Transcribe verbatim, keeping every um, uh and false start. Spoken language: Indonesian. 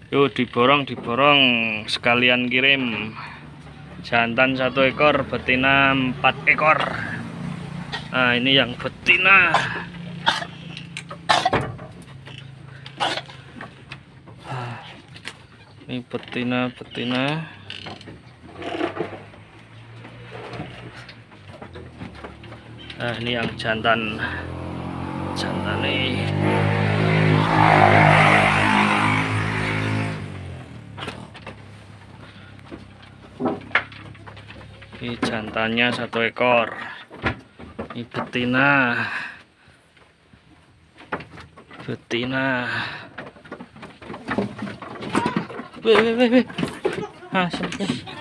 Yuk diborong, diborong sekalian kirim. Jantan satu ekor, betina empat ekor. Nah ini yang betina. Ini betina, betina. Nah ini yang jantan, jantan nih. Ini jantannya satu ekor. Ini betina, betina. Weh, weh, weh, weh. Ah,